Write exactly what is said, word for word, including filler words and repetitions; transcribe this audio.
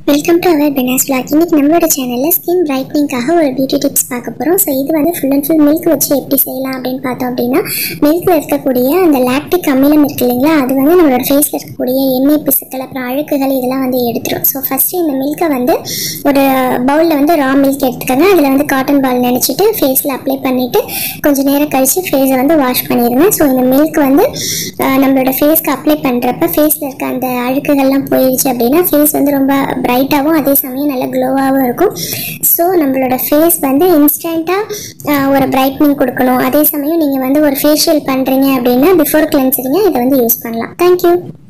Welcome to our Benaz vlog. இன்னைக்கு நம்மளோட சேனலில் ஸ்கின் பிரைட்னிங்காக ஒரு பியூட்டி டிப்ஸ் பார்க்க போகிறோம். ஸோ இது வந்து ஃபுல் அண்ட் ஃபுல் மில்க் வச்சு எப்படி செய்யலாம் அப்படின்னு பார்த்தோம் அப்படின்னா, மில்கில் இருக்கக்கூடிய அந்த லாக்டிக் அமிலம் இருக்குது இல்லைங்களா, அது வந்து நம்மளோட ஃபேஸில் இருக்கக்கூடிய எண்ணெய் பிசுக்கள் அப்புறம் அழுக்குகள் இதெல்லாம் வந்து எடுத்துரும். ஸோ ஃபஸ்ட்டு இந்த மில்கை வந்து ஒரு பவுலில் வந்து ரா மில்க் எடுத்துக்கோங்க. அதில் வந்து காட்டன் பால் நினச்சிட்டு ஃபேஸில் அப்ளை பண்ணிவிட்டு கொஞ்சம் நேரம் கழித்து ஃபேஸை வந்து வாஷ் பண்ணிடுங்க. ஸோ இந்த மில்க் வந்து நம்மளோட ஃபேஸ்க்கு அப்ளை பண்ணுறப்ப ஃபேஸில் இருக்க அந்த அழுக்குகள்லாம் போயிடுச்சு அப்படின்னா ஃபேஸ் வந்து ரொம்ப பிரைட்டாகவும் அதே சமயம் நல்ல க்ளோவாகவும் இருக்கும். ஸோ நம்மளோட ஃபேஸ் வந்து இன்ஸ்டண்ட்டாக ஒரு பிரைட்னிங் கொடுக்கணும். அதே சமயம் நீங்கள் வந்து ஒரு ஃபேஷியல் பண்ணுறீங்க அப்படின்னா பிஃபோர் கிளென்சிங்க இதை வந்து யூஸ் பண்ணலாம். தேங்க்யூ.